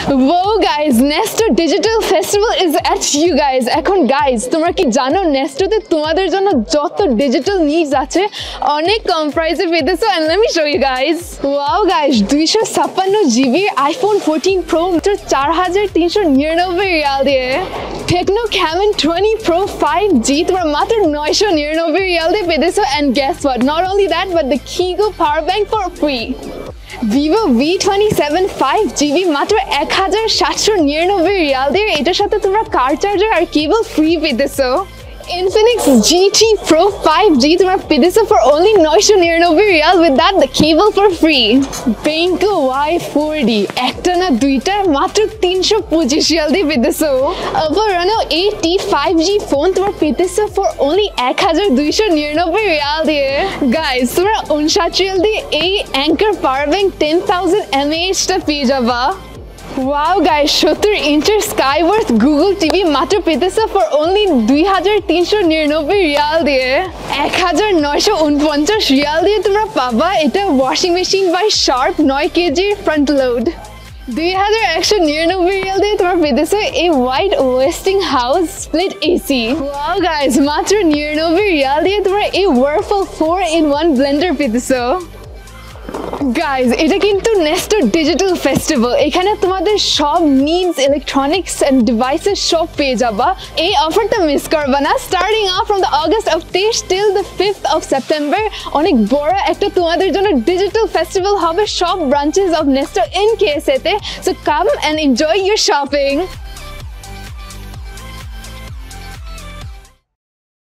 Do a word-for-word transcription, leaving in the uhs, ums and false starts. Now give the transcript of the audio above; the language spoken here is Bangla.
Whoa guys, Nesto Digital Festival is at you guys. এখন guys, তোমরা কি জানো নেস্টোতে তোমাদের জন্য যত ডিজিটাল নিডস আছে অনেক কম প্রাইসে পেতেছো and let me show you guys. Wow guys, দুইশো ছাপ্পান্ন জিবি আইফোন ফোরটিন প্রো মাত্র চার হাজার তিনশো নিরানব্বই রিয়াল দিয়ে। Tecno Camon twenty Pro five G তোমরা মাত্র নয়শো নিরানব্বই রিয়াল দিয়ে পেতেছো and guess what? Not only that but the Kigo power bank for free. Vivo V twenty-seven five G B মাত্র এক হাজার সাতশো নিরানব্বই রিয়াল দিয়ে এটার সাথে তোমরা কার চার্জার আর কেবল ফ্রি পেতেছো। Infinix G T Pro five G তোমরা পেতেছো for only নয়শো নিরানব্বই riyal with that the cable for free. Benko Y four D একটা না দুইটা মাত্র তিনশো পঁচিশ রিয়াল দিয়ে পেতেছো। Oppo Reno eight T five G phone তোমরা পেতেছো for only এক হাজার দুইশো নিরানব্বই রিয়াল দিয়ে। Guys তোমরা উনষাট রিয়াল দিয়ে এই Anker power bank ten thousand milliamp hour টা পেয়ে যাবা। Wow guys, সত্তর ইঞ্চের Skyworth Google টিভি মাত্র পেতেছো for only দুই হাজার তিনশো নিরানব্বই রিয়াল দিয়ে। এক হাজার নয়শো উনপঞ্চাশ রিয়াল দিয়ে তোমরা পাবা এটা ওয়াশিং মেশিন বাই শার্প নয় কেজির ফ্রন্ট লোড। দুই হাজার একশো নিরানব্বই রিয়াল দিয়ে তোমরা পেতেছো এই white Westinghouse split AC. Wow guys, মাত্র নিরানব্বই রিয়াল দিয়ে তোমরা এই Whirlpool four in one blender পেতেছো। Guys, এটা কিন্তু নেস্টো ডিজিটাল ফেস্টিভ্যাল। এখানে তোমাদের সব নিডস ইলেকট্রনিক্স এন্ড ডিভাইসেস সব পেয়ে যাবা। এই অফারটা মিস করবা না। Starting off from the August of তেইশ till the fifth of September অনেক বড় একটা তোমাদের জন্য ডিজিটাল ফেস্টিভ্যাল হবে সব branches of Nesto in K S A তে। So come and enjoy your shopping.